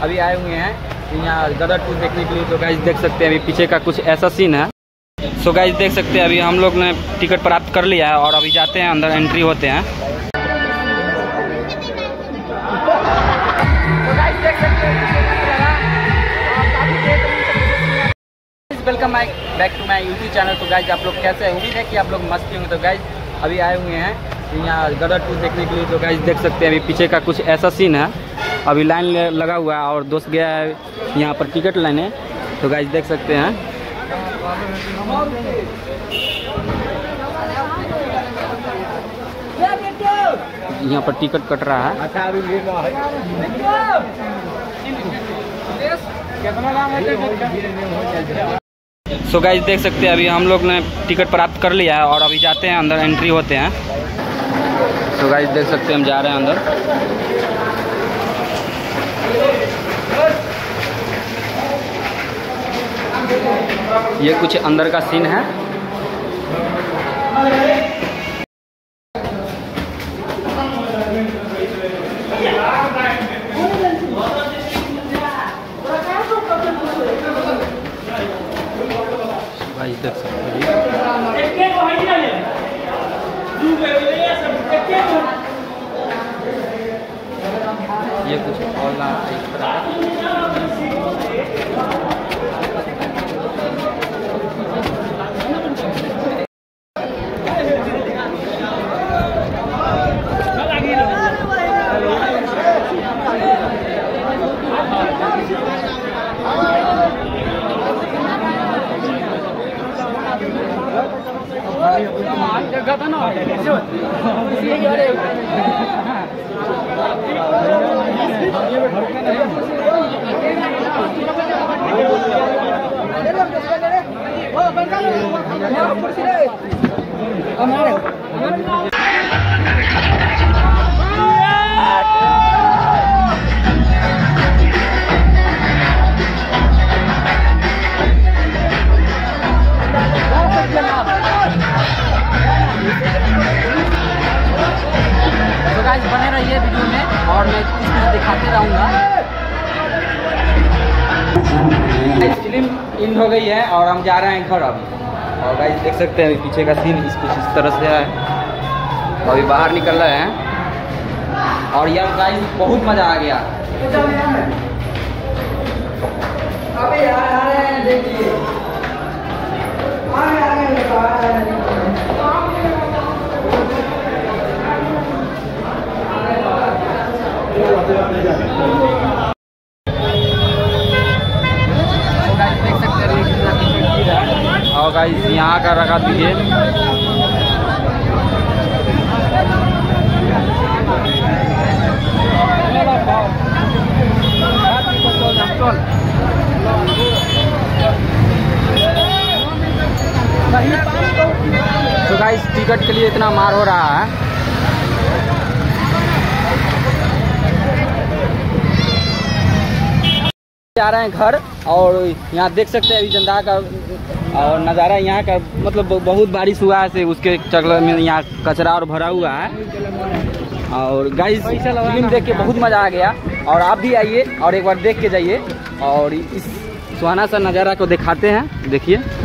अभी आए हुए हैं यहाँ गदर 2 देखने के लिए। तो गाइस देख सकते हैं अभी पीछे का कुछ ऐसा सीन है। सो गाइस देख सकते हैं अभी हम लोग ने टिकट प्राप्त कर लिया है और अभी जाते हैं अंदर, एंट्री होते हैं। Welcome back to my YouTube channel. तो गाइस आप लोग कैसे हैं? उम्मीद है कि आप लोग मस्त होंगे। तो गाइस अभी आए हुए हैं यहाँ गदर 2 देखने के लिए। तो गाइस देख सकते हैं अभी पीछे का कुछ ऐसा सीन है। अभी लाइन लगा हुआ है और दोस्त गया है यहाँ पर टिकट लेने। तो गाइस देख सकते हैं यहाँ पर टिकट कट रहा है। सो गाइस देख सकते हैं अभी हम लोग ने टिकट प्राप्त कर लिया है और अभी जाते हैं अंदर, एंट्री होते हैं। सो गाइस देख सकते हैं हम जा रहे हैं अंदर। ये कुछ अंदर का सीन है। गाइस देख सकते हैं ये कुछ ऑनलाइन इस तरह बने रहिए वीडियो में और मैं कुछ दिखाते रहूँगा। फिल्म इन हो गई है और हम जा रहे हैं घर अभी। और गाइस देख सकते हैं पीछे का सीन कुछ इस तरह से है। अभी बाहर निकल रहे हैं और यार गाइस बहुत मज़ा आ गया। अबे यार देखिए और गाइस यहाँ का रखा दीजिए। तो गाइस टिकट के लिए इतना मार हो रहा है। जा रहे हैं घर और यहाँ देख सकते हैं अभी जनता का और नज़ारा यहाँ का, मतलब बहुत बारिश हुआ है उसके चक्कर में यहाँ कचरा और भरा हुआ है। और गाइस फिल्म देख के बहुत मज़ा आ गया और आप भी आइए और एक बार देख के जाइए और इस सुहाना सा नज़ारा को दिखाते हैं। देखिए।